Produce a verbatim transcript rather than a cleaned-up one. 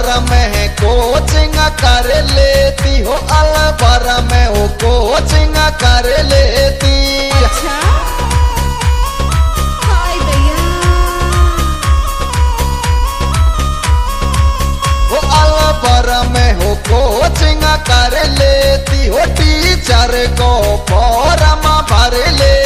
अलवर में कोचिंग कर लेती हो, अलवर में हो कोचिंग कर लेती। अच्छा हाय भैया वो अलवर में हो कोचिंग कर लेती हो, टीचर को फॉर्म भर ले